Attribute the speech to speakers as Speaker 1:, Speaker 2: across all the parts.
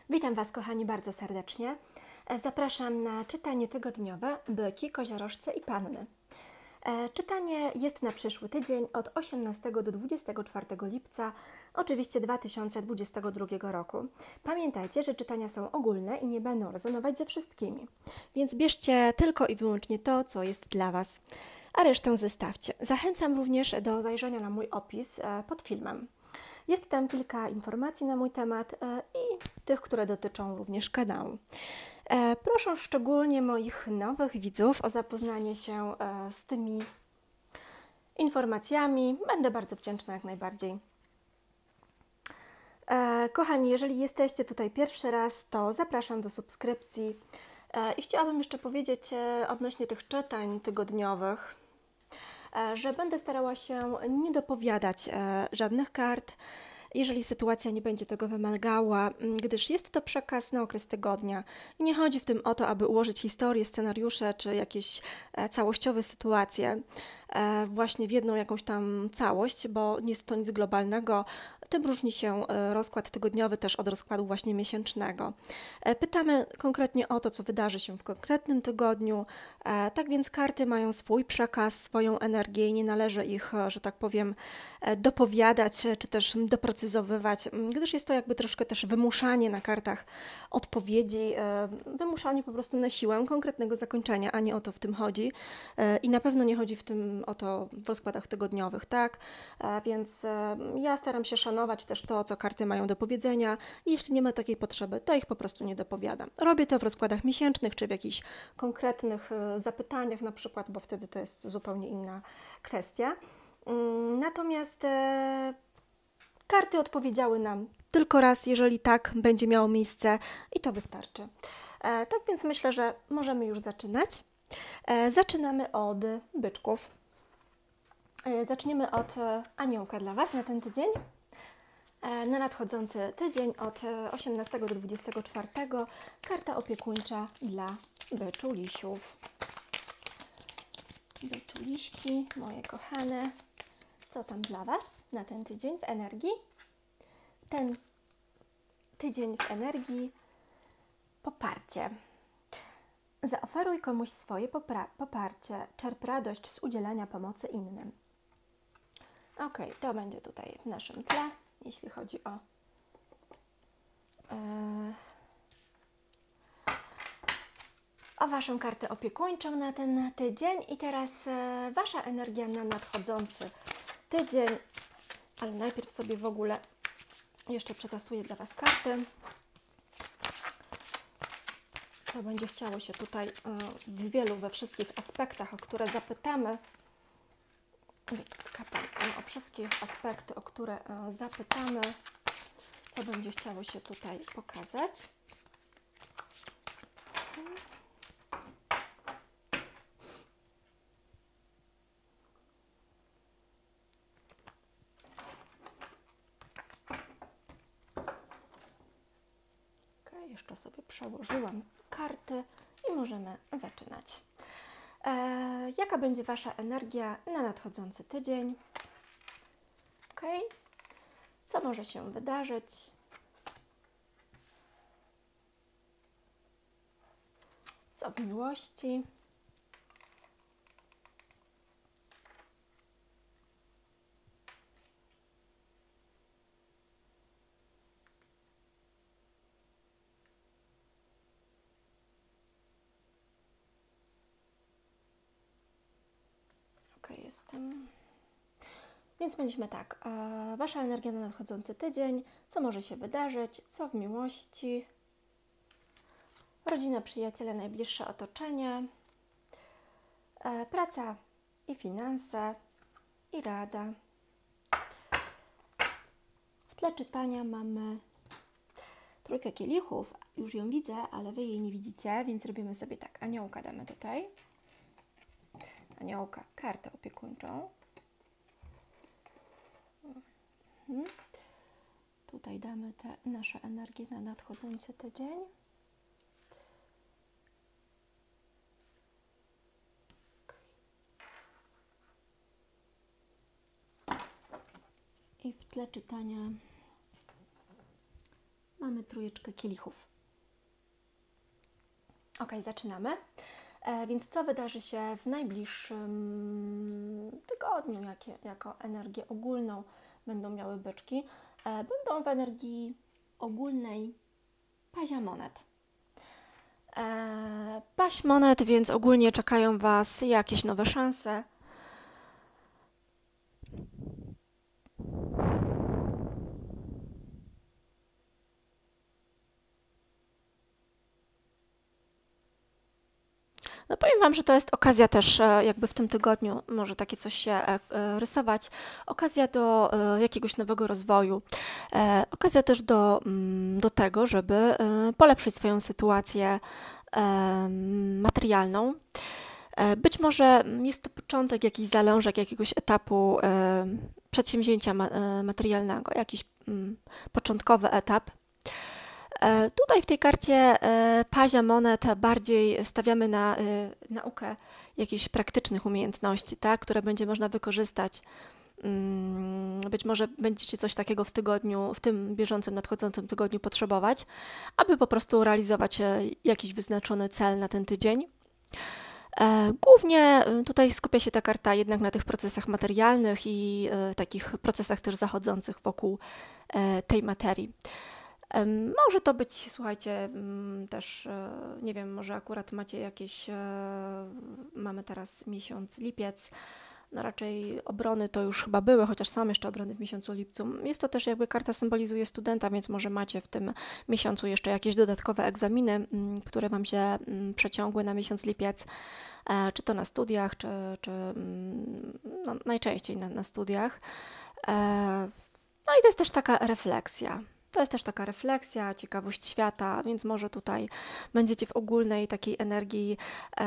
Speaker 1: Witam Was, kochani, bardzo serdecznie. Zapraszam na czytanie tygodniowe Byki, Koziorożce i Panny. Czytanie jest na przyszły tydzień od 18 do 24 lipca, oczywiście 2022 roku. Pamiętajcie, że czytania są ogólne i nie będą rezonować ze wszystkimi, więc bierzcie tylko i wyłącznie to, co jest dla Was, a resztę zostawcie. Zachęcam również do zajrzenia na mój opis pod filmem. Jest tam kilka informacji na mój temat i tych, które dotyczą również kanału. Proszę szczególnie moich nowych widzów o zapoznanie się z tymi informacjami. Będę bardzo wdzięczna jak najbardziej. Kochani, jeżeli jesteście tutaj pierwszy raz, to zapraszam do subskrypcji. I chciałabym jeszcze powiedzieć odnośnie tych czytań tygodniowych, że będę starała się nie dopowiadać żadnych kart, jeżeli sytuacja nie będzie tego wymagała, gdyż jest to przekaz na okres tygodnia i nie chodzi w tym o to, aby ułożyć historię, scenariusze czy jakieś całościowe sytuacje właśnie w jedną jakąś tam całość, bo nie jest to nic globalnego. Tym różni się rozkład tygodniowy też od rozkładu właśnie miesięcznego. Pytamy konkretnie o to, co wydarzy się w konkretnym tygodniu, tak więc karty mają swój przekaz, swoją energię i nie należy ich, że tak powiem, dopowiadać czy też doprecyzowywać, gdyż jest to jakby troszkę też wymuszanie na kartach odpowiedzi, wymuszanie po prostu na siłę konkretnego zakończenia, a nie o to w tym chodzi. I na pewno nie chodzi w tym o to w rozkładach tygodniowych, tak? Więc ja staram się szanować też to, co karty mają do powiedzenia i jeśli nie ma takiej potrzeby, to ich po prostu nie dopowiadam. Robię to w rozkładach miesięcznych, czy w jakichś konkretnych zapytaniach na przykład, bo wtedy to jest zupełnie inna kwestia. Natomiast karty odpowiedziały nam tylko raz, jeżeli tak będzie miało miejsce i to wystarczy. Tak więc myślę, że możemy już zaczynać. Zaczynamy od byczków. Zaczniemy od aniołka dla Was na ten tydzień. Na nadchodzący tydzień od 18 do 24 karta opiekuńcza dla byczulisiów. Byczuliśki, moje kochane, co tam dla Was na ten tydzień w energii? Ten tydzień w energii poparcie. Zaoferuj komuś swoje poparcie, czerp radość z udzielania pomocy innym. Ok, to będzie tutaj w naszym tle, jeśli chodzi o Waszą kartę opiekuńczą na ten tydzień. I teraz Wasza energia na nadchodzący tydzień, ale najpierw sobie w ogóle jeszcze przetasuję dla Was karty. Co będzie chciało się tutaj we wszystkich aspektach, o które zapytamy. O wszystkie aspekty, o które zapytamy, co będzie chciało się tutaj pokazać. Jeszcze sobie przełożyłam karty i możemy zaczynać. Jaka będzie Wasza energia na nadchodzący tydzień? Ok. Co może się wydarzyć? Co w miłości? Jestem. Więc mieliśmy tak, Wasza energia na nadchodzący tydzień, co może się wydarzyć, co w miłości, rodzina, przyjaciele, najbliższe otoczenie, praca i finanse i rada. W tle czytania mamy trójkę kielichów, już ją widzę, ale Wy jej nie widzicie, więc robimy sobie tak, aniołka damy tutaj. Aniołka, kartę opiekuńczą. Tutaj damy te nasze energie na nadchodzący tydzień. I w tle czytania mamy mamy trójeczkę kielichów. Ok, zaczynamy. Więc co wydarzy się w najbliższym tygodniu, jako energię ogólną będą miały byczki? Będą w energii ogólnej pazia monet. Paź monet, więc ogólnie czekają Was jakieś nowe szanse. No powiem Wam, że to jest okazja też jakby w tym tygodniu może takie coś się rysować. Okazja do jakiegoś nowego rozwoju. Okazja też do tego, żeby polepszyć swoją sytuację materialną. Być może jest to początek, jakiś zalążek jakiegoś etapu przedsięwzięcia materialnego, jakiś początkowy etap. Tutaj w tej karcie pazia monet bardziej stawiamy na naukę jakichś praktycznych umiejętności, tak, które będzie można wykorzystać. Być może będziecie coś takiego w tygodniu, w tym bieżącym, nadchodzącym tygodniu potrzebować, aby po prostu realizować jakiś wyznaczony cel na ten tydzień. Głównie tutaj skupia się ta karta jednak na tych procesach materialnych i takich procesach też zachodzących wokół tej materii. Może to być, słuchajcie, też, nie wiem, może akurat macie jakieś, mamy teraz miesiąc lipiec, no raczej obrony to już chyba były, chociaż są jeszcze obrony w miesiącu lipcu. Jest to też jakby karta symbolizuje studenta, więc może macie w tym miesiącu jeszcze jakieś dodatkowe egzaminy, które Wam się przeciągły na miesiąc lipiec, czy to na studiach, czy no, najczęściej na studiach. No i to jest też taka refleksja. To jest też taka refleksja, ciekawość świata, więc może tutaj będziecie w ogólnej takiej energii.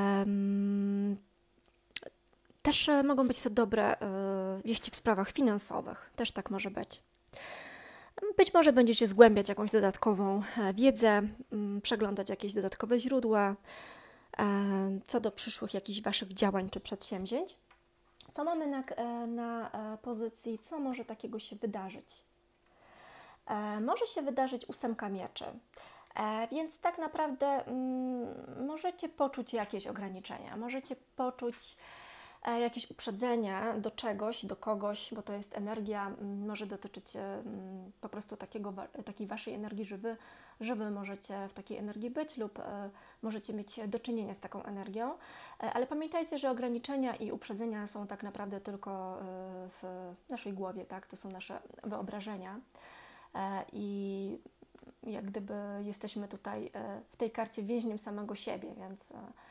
Speaker 1: Też mogą być to dobre wieści w sprawach finansowych, też tak może być. Być może będziecie zgłębiać jakąś dodatkową wiedzę, przeglądać jakieś dodatkowe źródła co do przyszłych jakichś Waszych działań czy przedsięwzięć. Co mamy na pozycji, co może takiego się wydarzyć? Może się wydarzyć 8 mieczy, więc tak naprawdę możecie poczuć jakieś ograniczenia, możecie poczuć jakieś uprzedzenia do czegoś, do kogoś, bo to jest energia, może dotyczyć po prostu takiej Waszej energii, że Wy możecie w takiej energii być lub możecie mieć do czynienia z taką energią, ale pamiętajcie, że ograniczenia i uprzedzenia są tak naprawdę tylko w naszej głowie, tak? To są nasze wyobrażenia. I jak gdyby jesteśmy tutaj w tej karcie więźniem samego siebie, więc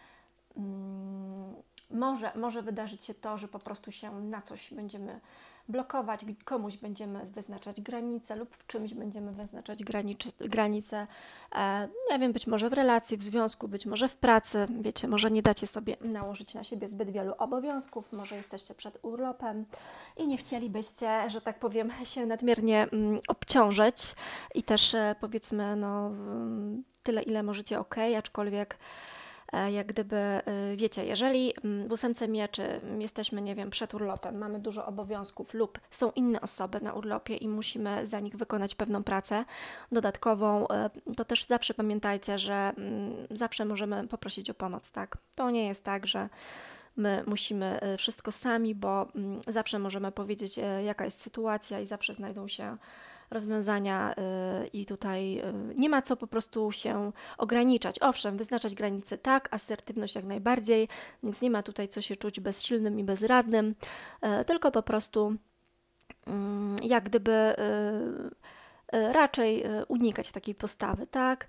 Speaker 1: może wydarzyć się to, że po prostu się na coś będziemy blokować, komuś będziemy wyznaczać granice lub w czymś będziemy wyznaczać granice. Nie wiem, być może w relacji, w związku, być może w pracy. Wiecie, może nie dacie sobie nałożyć na siebie zbyt wielu obowiązków, może jesteście przed urlopem i nie chcielibyście, że tak powiem, się nadmiernie obciążyć i też powiedzmy, no tyle, ile możecie, ok, aczkolwiek jak gdyby, wiecie, jeżeli w 8 mieczy jesteśmy, nie wiem, przed urlopem, mamy dużo obowiązków lub są inne osoby na urlopie i musimy za nich wykonać pewną pracę dodatkową, to też zawsze pamiętajcie, że zawsze możemy poprosić o pomoc, tak? To nie jest tak, że my musimy wszystko sami, bo zawsze możemy powiedzieć, jaka jest sytuacja i zawsze znajdą się rozwiązania i tutaj nie ma co po prostu się ograniczać. Owszem, wyznaczać granice tak, asertywność jak najbardziej, więc nie ma tutaj co się czuć bezsilnym i bezradnym, tylko po prostu jak gdyby raczej unikać takiej postawy, tak?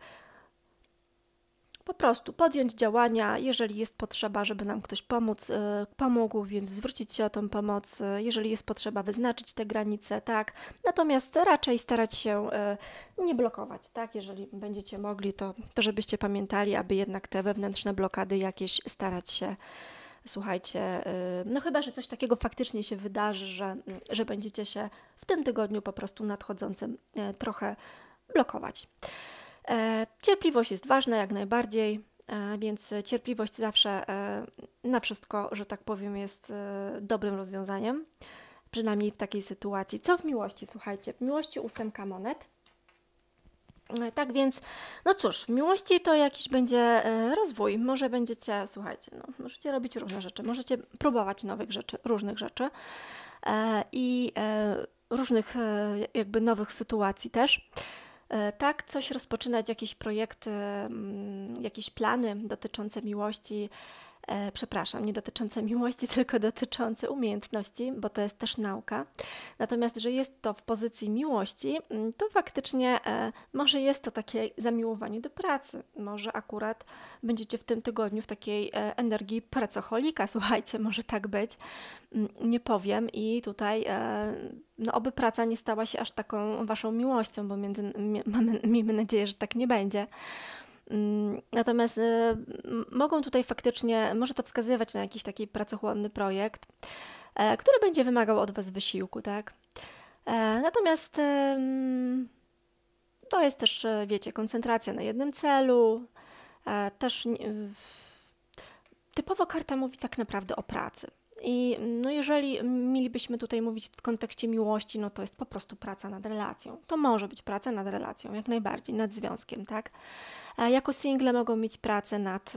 Speaker 1: Po prostu podjąć działania, jeżeli jest potrzeba, żeby nam ktoś pomógł, więc zwrócić się o tą pomoc, jeżeli jest potrzeba wyznaczyć te granice, tak. Natomiast raczej starać się nie blokować, tak. Jeżeli będziecie mogli, to żebyście pamiętali, aby jednak te wewnętrzne blokady jakieś starać się, słuchajcie, no chyba, że coś takiego faktycznie się wydarzy, że będziecie się w tym tygodniu po prostu nadchodzącym trochę blokować. Cierpliwość jest ważna jak najbardziej, więc cierpliwość zawsze na wszystko, że tak powiem, jest dobrym rozwiązaniem, przynajmniej w takiej sytuacji. Co w miłości? Słuchajcie, w miłości 8 monet. Tak więc, no cóż, w miłości to jakiś będzie rozwój. Może będziecie, słuchajcie, no, możecie robić różne rzeczy, możecie próbować nowych rzeczy, różnych rzeczy i różnych jakby nowych sytuacji też. Tak, coś rozpoczynać, jakieś projekty, jakieś plany dotyczące miłości, przepraszam, nie dotyczące miłości, tylko dotyczące umiejętności, bo to jest też nauka. Natomiast, że jest to w pozycji miłości, to faktycznie może jest to takie zamiłowanie do pracy. Może akurat będziecie w tym tygodniu w takiej energii pracoholika, słuchajcie, może tak być. Nie powiem i tutaj no oby praca nie stała się aż taką waszą miłością, bo miejmy nadzieję, że tak nie będzie. Natomiast mogą tutaj faktycznie, może to wskazywać na jakiś taki pracochłonny projekt, który będzie wymagał od was wysiłku, tak? Natomiast to jest też, wiecie, koncentracja na jednym celu, też typowo karta mówi tak naprawdę o pracy. I no jeżeli mielibyśmy tutaj mówić w kontekście miłości, no to jest po prostu praca nad relacją. To może być praca nad relacją, jak najbardziej, nad związkiem, tak? Jako single mogą mieć pracę nad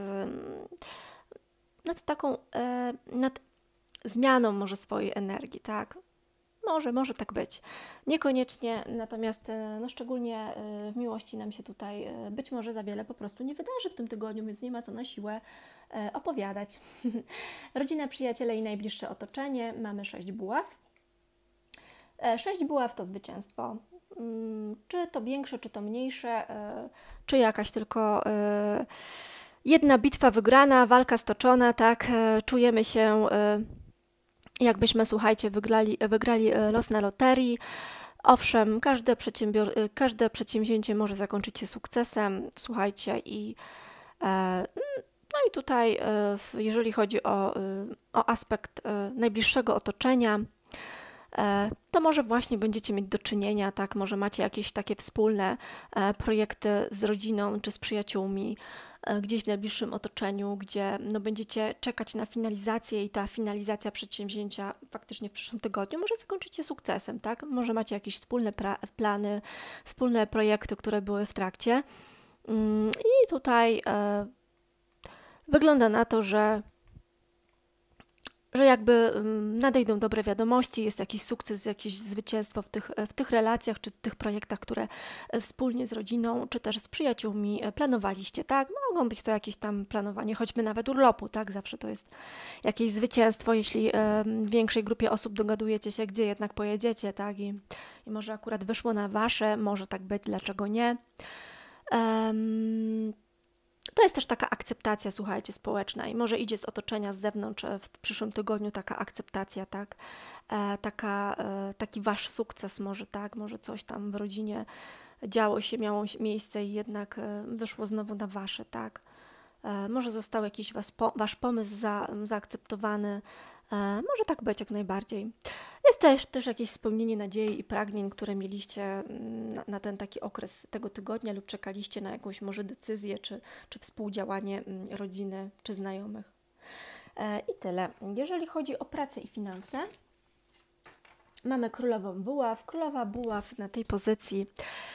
Speaker 1: taką, nad zmianą może swojej energii, tak? Może tak być. Niekoniecznie, natomiast no szczególnie w miłości nam się tutaj być może za wiele po prostu nie wydarzy w tym tygodniu, więc nie ma co na siłę opowiadać. Rodzina, przyjaciele i najbliższe otoczenie. Mamy 6 buław. 6 buław to zwycięstwo. Czy to większe, czy to mniejsze, czy jakaś tylko jedna bitwa wygrana, walka stoczona, tak? Czujemy się jakbyśmy, słuchajcie, wygrali los na loterii. Owszem, każde przedsięwzięcie może zakończyć się sukcesem, słuchajcie, no i tutaj, jeżeli chodzi o aspekt najbliższego otoczenia, to może właśnie będziecie mieć do czynienia, tak, może macie jakieś takie wspólne projekty z rodziną czy z przyjaciółmi, gdzieś w najbliższym otoczeniu, gdzie no, będziecie czekać na finalizację i ta finalizacja przedsięwzięcia faktycznie w przyszłym tygodniu może zakończyć się sukcesem, tak? Może macie jakieś wspólne plany, wspólne projekty, które były w trakcie i tutaj wygląda na to, że jakby nadejdą dobre wiadomości, jest jakiś sukces, jakieś zwycięstwo w tych relacjach, czy w tych projektach, które wspólnie z rodziną, czy też z przyjaciółmi planowaliście, tak? Mogą być to jakieś tam planowanie, choćby nawet urlopu, tak? Zawsze to jest jakieś zwycięstwo, jeśli w większej grupie osób dogadujecie się, gdzie jednak pojedziecie, tak? I może akurat wyszło na wasze, może tak być, dlaczego nie? To jest też taka akceptacja, słuchajcie, społeczna i może idzie z otoczenia, z zewnątrz w przyszłym tygodniu taka akceptacja, tak? Taki wasz sukces może, tak? Może coś tam w rodzinie działo się, miało miejsce i jednak wyszło znowu na wasze, tak? Może został jakiś wasz pomysł zaakceptowany, może tak być jak najbardziej. Jest też jakieś spełnienie nadziei i pragnień, które mieliście na ten taki okres tego tygodnia lub czekaliście na jakąś może decyzję, czy współdziałanie rodziny, czy znajomych. I tyle. Jeżeli chodzi o pracę i finanse, mamy królową buław. Królowa buław na tej pozycji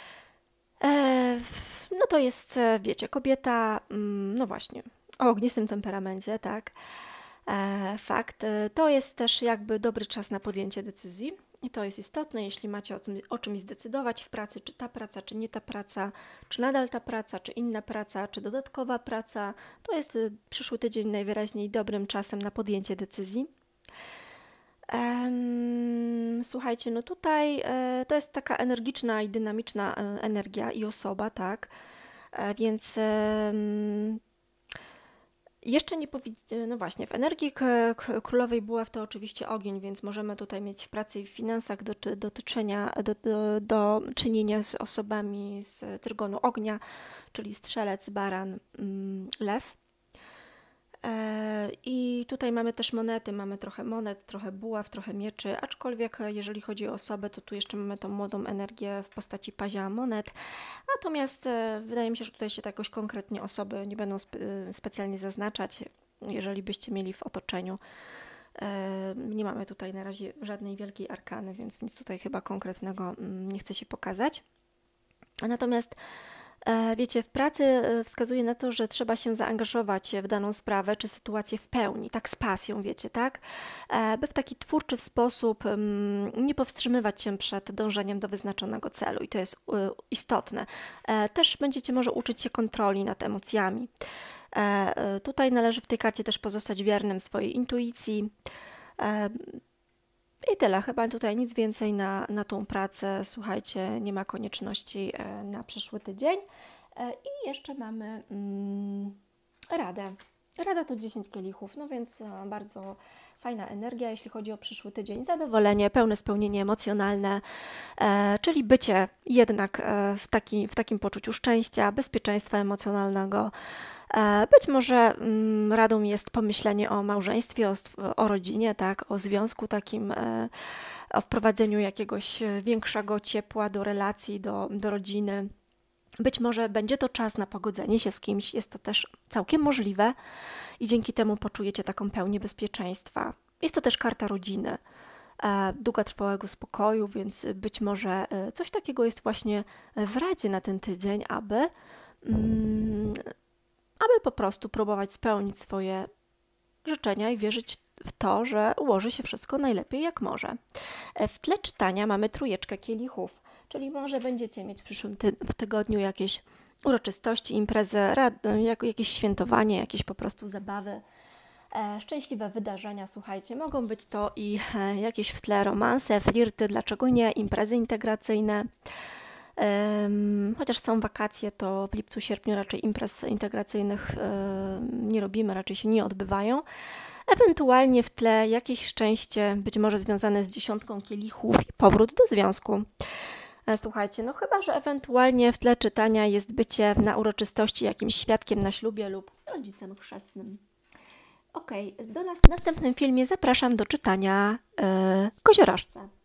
Speaker 1: no to jest, wiecie, kobieta, no właśnie, o ognistym temperamencie, tak? Fakt. To jest też jakby dobry czas na podjęcie decyzji i to jest istotne, jeśli macie o czymś zdecydować w pracy, czy ta praca, czy nie ta praca, czy nadal ta praca, czy inna praca, czy dodatkowa praca, to jest przyszły tydzień najwyraźniej dobrym czasem na podjęcie decyzji. Słuchajcie, no tutaj to jest taka energiczna i dynamiczna energia i osoba, tak? Więc jeszcze nie no właśnie, w energii królowej buław to oczywiście ogień, więc możemy tutaj mieć w pracy i w finansach do czynienia z osobami z trygonu ognia, czyli strzelec, baran, lew. I tutaj mamy też monety, mamy trochę monet, trochę buław, trochę mieczy, aczkolwiek jeżeli chodzi o osobę, to tu jeszcze mamy tą młodą energię w postaci pazia monet, natomiast wydaje mi się, że tutaj się to jakoś konkretnie osoby nie będą specjalnie zaznaczać, jeżeli byście mieli w otoczeniu. Nie mamy tutaj na razie żadnej wielkiej arkany, więc nic tutaj chyba konkretnego nie chce się pokazać. Natomiast wiecie, w pracy wskazuje na to, że trzeba się zaangażować w daną sprawę czy sytuację w pełni, tak z pasją, wiecie, tak? By w taki twórczy sposób nie powstrzymywać się przed dążeniem do wyznaczonego celu i to jest istotne. Też będziecie może uczyć się kontroli nad emocjami. Tutaj należy w tej karcie też pozostać wiernym swojej intuicji. I tyle, chyba tutaj nic więcej na tą pracę, słuchajcie, nie ma konieczności na przyszły tydzień. I jeszcze mamy radę. Rada to 10 kielichów, no więc bardzo fajna energia, jeśli chodzi o przyszły tydzień. Zadowolenie, pełne spełnienie emocjonalne, czyli bycie jednak w takim poczuciu szczęścia, bezpieczeństwa emocjonalnego. Być może radą jest pomyślenie o małżeństwie, o rodzinie, tak, o związku takim, o wprowadzeniu jakiegoś większego ciepła do relacji, do rodziny. Być może będzie to czas na pogodzenie się z kimś, jest to też całkiem możliwe i dzięki temu poczujecie taką pełnię bezpieczeństwa. Jest to też karta rodziny, długotrwałego spokoju, więc być może coś takiego jest właśnie w radzie na ten tydzień, aby po prostu próbować spełnić swoje życzenia i wierzyć w to, że ułoży się wszystko najlepiej jak może. W tle czytania mamy trójeczkę kielichów, czyli może będziecie mieć w przyszłym tygodniu jakieś uroczystości, imprezy, jakieś świętowanie, jakieś po prostu zabawy, szczęśliwe wydarzenia, słuchajcie, mogą być to i jakieś w tle romanse, flirty, dlaczego nie, imprezy integracyjne. Chociaż są wakacje, to w lipcu, sierpniu raczej imprez integracyjnych nie robimy, raczej się nie odbywają. Ewentualnie w tle jakieś szczęście, być może związane z 10 kielichów i powrót do związku. Słuchajcie, no chyba, że ewentualnie w tle czytania jest bycie na uroczystości jakimś świadkiem na ślubie lub rodzicem chrzestnym. Ok, w następnym filmie zapraszam do czytania Koziorożce.